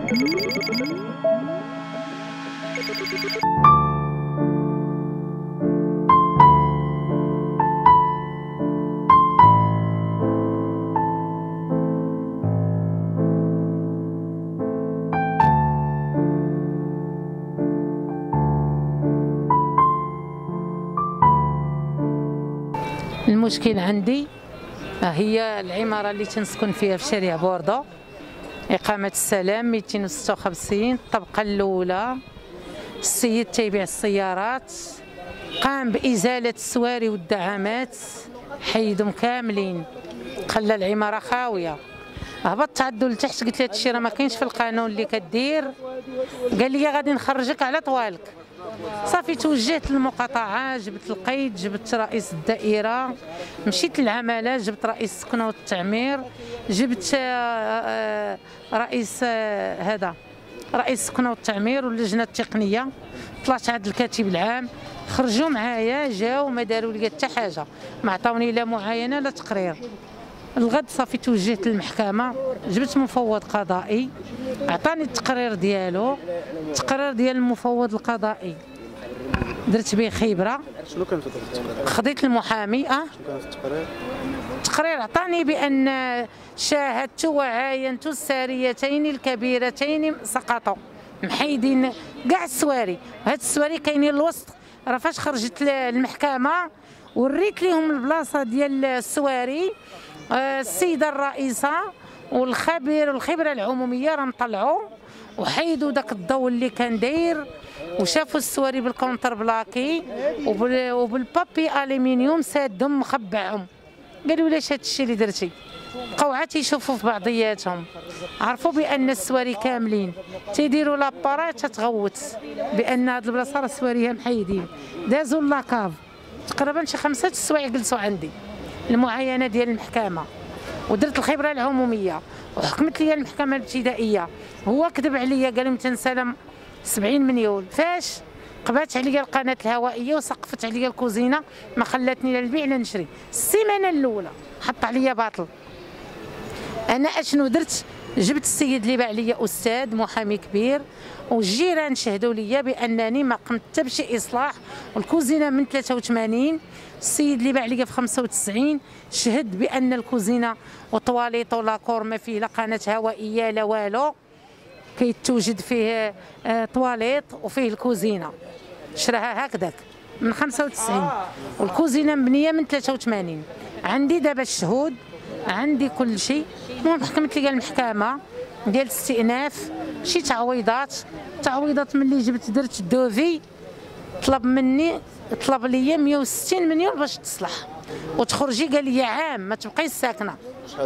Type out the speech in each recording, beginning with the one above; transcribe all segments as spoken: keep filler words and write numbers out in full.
المشكل عندي هي العمارة اللي تنسكن فيها في شارع بوردو، إقامة السلام مئتين وستة وخمسين، الطبقة الأولى. السيد تيبيع السيارات قام بإزالة السواري والدعامات، حيدهم كاملين، خلى العمارة خاوية. هبطت عدو لتحت قلت له هادشي راه ما كاينش في القانون اللي كدير. قال لي غادي نخرجك على طوالك. صافي توجهت للمقاطعه، جبت القيد، جبت رئيس الدائره، مشيت للعماله، جبت رئيس السكنه والتعمير، جبت رئيس هذا رئيس السكنه والتعمير واللجنه التقنيه، طلعت عند الكاتب العام، خرجوا معايا، جاوا ما داروا لي حتى حاجه، ما عطاوني لا معاينه لا تقرير. الغد صافي توجهت للمحكمه، جبت مفوض قضائي عطاني التقرير ديالو، التقرير ديال المفوض القضائي درت به خبره. شنو كان في التقرير؟ خديت المحامي. اه شنو كان في التقرير؟ التقرير عطاني بان شاهدت وعاينت الساريتين الكبيرتين سقطوا، محيدين كاع السواري، هاد السواري كاينين الوسط. راه فاش خرجت المحكمه وريت لهم البلاصه ديال السواري، السيده الرئيسه والخبير والخبره العموميه راهم طلعوا وحيدوا داك الضوء اللي كان داير، وشافوا السواري بالكونتر بلاكي وبالبابي الومنيوم سادهم مخبعهم. قالوا ليش هاد الشيء اللي درتي؟ بقاو عاد تيشوفوا في بعضياتهم، عرفوا بان السواري كاملين، تيديروا لابارات تتغوت بان هاد البلاصه راه سواريها محيدين. دازوا لاكاف تقريبا شي خمسه السوايع جلسوا عندي المعاينه ديال المحكمه، ودرت الخبره العموميه وحكمت لي المحكمه الابتدائيه. هو كذب عليا قال لي تنسلم سبعين مليون. فاش قبات عليا القناه الهوائيه وسقفت عليا الكوزينه، ما خلاتني لا نبيع لا نشري. السيمانه الاولى حط عليا باطل. انا اشنو درت؟ جبت السيد اللي باع لي استاذ محامي كبير، والجيران شهدوا لي بانني ما قمت حتى بشي اصلاح، والكوزينه من ثلاثة وثمانين. السيد اللي باع لي في خمسة وتسعين شهد بان الكوزينه وطواليط ولاكور ما فيه لا قناه هوائيه لا والو، كيتوجد فيه آه طواليط وفيه الكوزينه، شراها هكذاك من خمسة وتسعين، والكوزينه مبنيه من ثلاثة وثمانين. عندي دابا الشهود، عندي كل شيء. المهم حكمت لي المحكمه ديال الاستئناف شي تعويضات، تعويضات ملي جبت درت دوفي طلب مني طلب لي مئة وستين مليون باش تصلح وتخرجي. قال لي عام ما تبقيش ساكنه،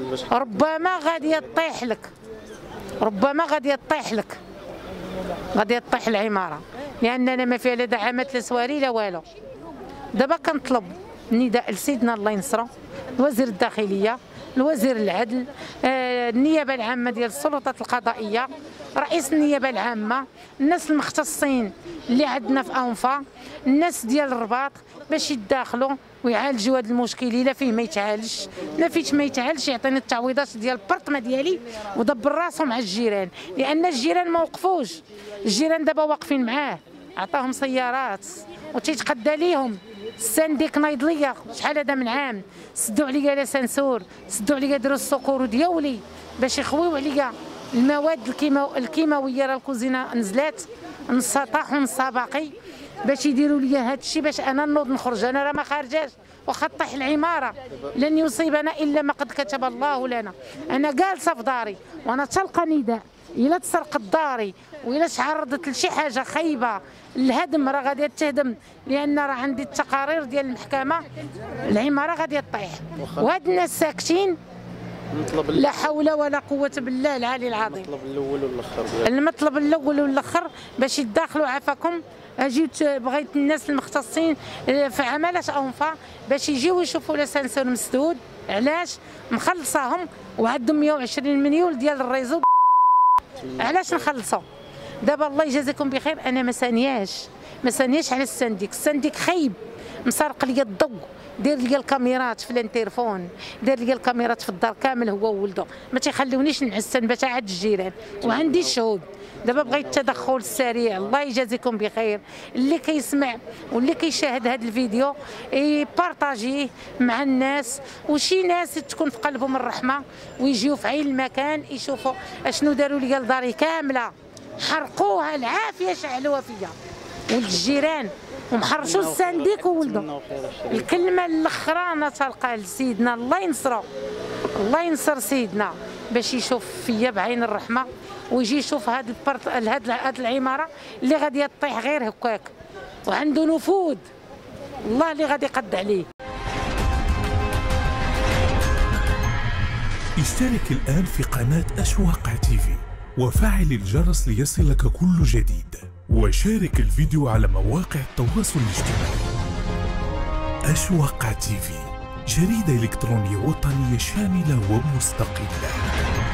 ربما غادي يطيح لك، ربما غادي يطيح لك، غادي يطيح العماره، لاننا ما فيها لا دعامات لا سواري لا والو. دابا كنطلب نداء لسيدنا الله ينصرو، وزير الداخليه، الوزير العدل، آه، النيابه العامه ديال السلطات القضائيه، رئيس النيابه العامه، الناس المختصين اللي عندنا في انفا، الناس ديال الرباط، باش يتداخلوا ويعالجوا هذا المشكل. الا فيه ما يتعالجش، لا فيش ما يتعالجش يعطيني التعويضات ديال البرطمه ديالي ودبر راسو مع الجيران، لان الجيران ما وقفوش. الجيران دابا واقفين معاه، عطاهم سيارات وتيتقدى ليهم. السنديك نايض ليا شحال هذا من عام، سدوا عليا لاسانسور، سدوا عليا داروا السكور ديالي باش يخويو عليا المواد الكيماو الكيماويه. راه الكوزينه نزلات نصها طاح ونصها باقي، باش يديروا لي هذا الشيء باش انا نوض نخرج. انا راه ما خارجاش، واخا طيح العماره لن يصيبنا الا ما قد كتب الله لنا. انا جالسه في داري وانا تلقى نداء الا تسرقت داري والا تعرضت لشي حاجه خايبه الهدم راه غادي تهدم، لان راه عندي التقارير ديال المحكمه العماره غادي تطيح. وهاد الناس ساكتين، لا حول ولا قوه بالله العلي العظيم. المطلب الاول والاخر المطلب الاول والاخر باش يتداخلوا عافاكم. جيت بغيت الناس المختصين في عماله انفا باش يجيو يشوفوا لاسانسور مسدود، علاش مخلصاهم وعندهم مئة وعشرين مليون ديال الريزو. علاش نخلصوا؟ دابا الله يجازيكم بخير، انا ما سانياش ما سانياش على السنديك، السنديك خايب مسرق لي الضوء، دير لي الكاميرات في الانترفون، دير لي الكاميرات في الدار كامل هو وولده، ما تيخلونيش نعسن باش عاد الجيران، وعندي الشهود. دابا بغيت التدخل السريع، الله يجازيكم بخير، اللي كيسمع واللي كيشاهد هذا الفيديو يبارطاجيه مع الناس، وشي ناس تكون في قلبهم الرحمه ويجيو في عين المكان يشوفوا اشنو داروا لي لداري كامله، حرقوها العافيه شعلوها فيا ولد الجيران ومحرشوا السنديك وولده. الكلمه الاخرانه تلقى لسيدنا الله ينصرو، الله ينصر سيدنا باش يشوف فيا بعين الرحمه ويجي يشوف هاد البرط... هاد هاد العماره اللي غادي تطيح غير هكاك، وعنده نفوذ الله اللي غادي يقد عليه. اشترك الآن في قناة أشواق تيفي وفعل الجرس ليصلك كل جديد، وشارك الفيديو على مواقع التواصل الاجتماعي. أشواق تيفي، جريدة إلكترونية وطنية شاملة ومستقلة.